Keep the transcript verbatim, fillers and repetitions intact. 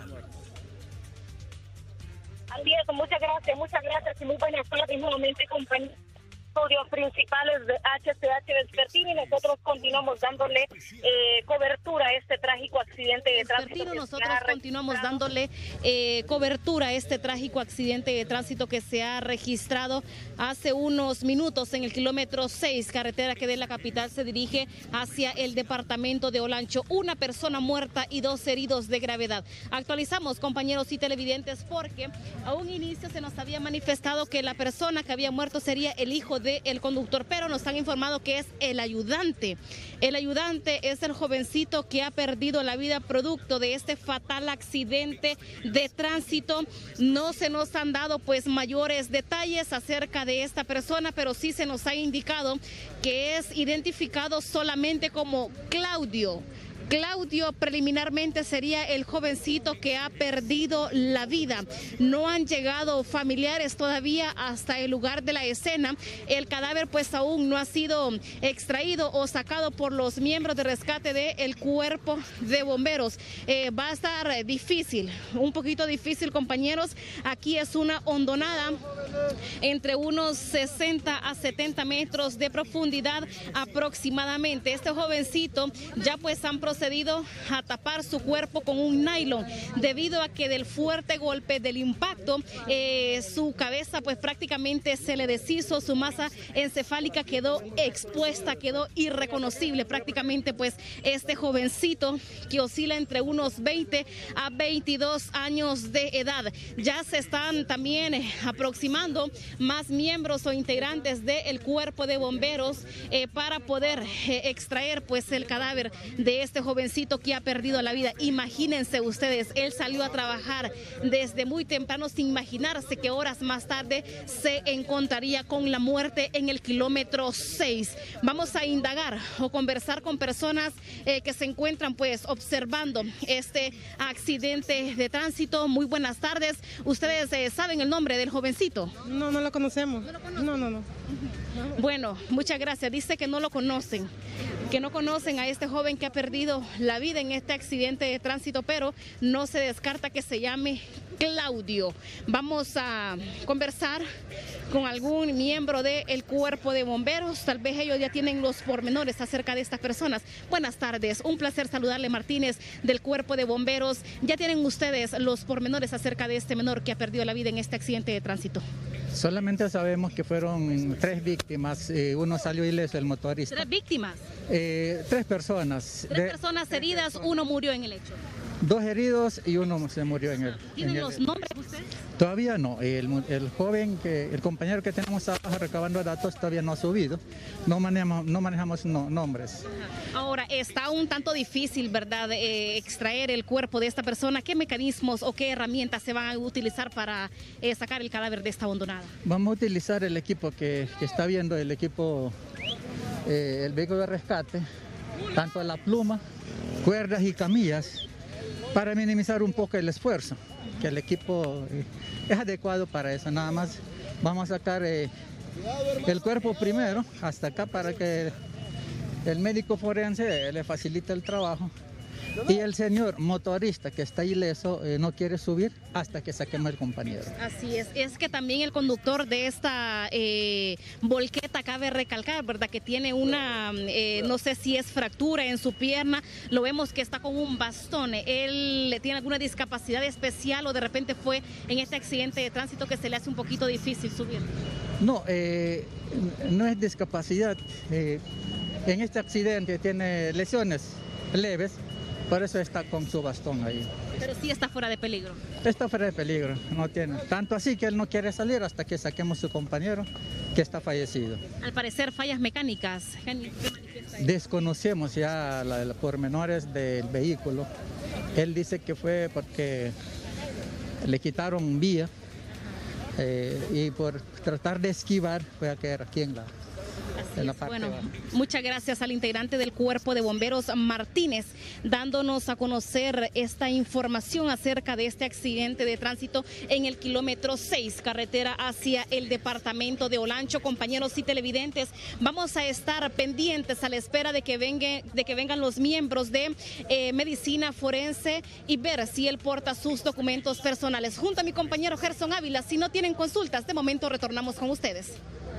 Así es, muchas gracias, muchas gracias y muy buenas tardes nuevamente, compañeros. Estudios principales de H C H Vespertino y nosotros continuamos dándole eh, cobertura a este trágico accidente de tránsito. Nosotros continuamos dándole eh, cobertura a este trágico accidente de tránsito que se ha registrado hace unos minutos en el kilómetro seis, carretera que de la capital se dirige hacia el departamento de Olancho. Una persona muerta y dos heridos de gravedad. Actualizamos, compañeros y televidentes, porque a un inicio se nos había manifestado que la persona que había muerto sería el hijo de el conductor, pero nos han informado que es el ayudante. El ayudante es el jovencito que ha perdido la vida producto de este fatal accidente de tránsito. No se nos han dado pues mayores detalles acerca de esta persona, pero sí se nos ha indicado que es identificado solamente como Claudio. Claudio preliminarmente sería el jovencito que ha perdido la vida. No han llegado familiares todavía hasta el lugar de la escena. El cadáver pues aún no ha sido extraído o sacado por los miembros de rescate del cuerpo de bomberos. Eh, va a estar difícil, un poquito difícil, compañeros. Aquí es una hondonada entre unos sesenta a setenta metros de profundidad aproximadamente. Este jovencito ya pues han procedido a tapar su cuerpo con un nylon debido a que del fuerte golpe del impacto eh, su cabeza pues prácticamente se le deshizo, su masa encefálica quedó expuesta, quedó irreconocible. Prácticamente pues este jovencito que oscila entre unos veinte a veintidós años de edad. Ya se están también eh, aproximando más miembros o integrantes del cuerpo de bomberos eh, para poder eh, extraer pues el cadáver de este jovencito que ha perdido la vida. Imagínense ustedes, él salió a trabajar desde muy temprano sin imaginarse que horas más tarde se encontraría con la muerte en el kilómetro seis. Vamos a indagar o conversar con personas eh, que se encuentran pues observando este accidente de tránsito. Muy buenas tardes. ¿Ustedes eh, saben el nombre del jovencito? No, no lo conocemos. ¿No lo conocen? No, no, no. Bueno, muchas gracias. Dice que no lo conocen, que no conocen a este joven que ha perdido la vida en este accidente de tránsito, pero no se descarta que se llame Claudio. Vamos a conversar con algún miembro del cuerpo de bomberos. Tal vez ellos ya tienen los pormenores acerca de estas personas. Buenas tardes, un placer saludarle, Martínez, del cuerpo de bomberos. ¿Ya tienen ustedes los pormenores acerca de este menor que ha perdido la vida en este accidente de tránsito? Solamente sabemos que fueron tres víctimas, eh, uno salió ileso, el motorista. ¿Tres víctimas? Eh, tres personas. Tres de, personas heridas, uno murió en el hecho. Dos heridos y uno se murió en el... ¿Tienen en los el, nombres ustedes? Todavía no, el, el joven, que el compañero que tenemos abajo recabando datos todavía no ha subido, no manejamos, no manejamos no, nombres. Ahora, está un tanto difícil, ¿verdad?, eh, extraer el cuerpo de esta persona. ¿Qué mecanismos o qué herramientas se van a utilizar para eh, sacar el cadáver de esta abandonada? Vamos a utilizar el equipo que, que está viendo, el equipo, eh, el vehículo de rescate, tanto la pluma, cuerdas y camillas, para minimizar un poco el esfuerzo, que el equipo eh, es adecuado para eso. Nada más vamos a sacar eh, el cuerpo primero hasta acá para que el médico forense le facilite el trabajo. Y el señor motorista que está ileso eh, no quiere subir hasta que saquemos el compañero. Así es, es que también el conductor de esta eh, volqueta, cabe recalcar, ¿verdad?, que tiene una, eh, no sé si es fractura en su pierna, lo vemos que está con un bastón. ¿Él tiene alguna discapacidad especial o de repente fue en este accidente de tránsito que se le hace un poquito difícil subir? No, eh, no es discapacidad. Eh, en este accidente tiene lesiones leves. Por eso está con su bastón ahí. Pero sí está fuera de peligro. Está fuera de peligro, no tiene. Tanto así que él no quiere salir hasta que saquemos a su compañero que está fallecido. Al parecer fallas mecánicas. Desconocemos ya los pormenores del vehículo. Él dice que fue porque le quitaron vía eh, y por tratar de esquivar fue a caer aquí en la... Así en la parte Bueno, baja. muchas gracias al integrante del Cuerpo de Bomberos, Martínez, dándonos a conocer esta información acerca de este accidente de tránsito en el kilómetro seis, carretera hacia el departamento de Olancho. Compañeros y televidentes, vamos a estar pendientes a la espera de que, venga, de que vengan los miembros de eh, medicina forense y ver si él porta sus documentos personales. Junto a mi compañero Gerson Ávila, si no tienen consultas, de momento retornamos con ustedes.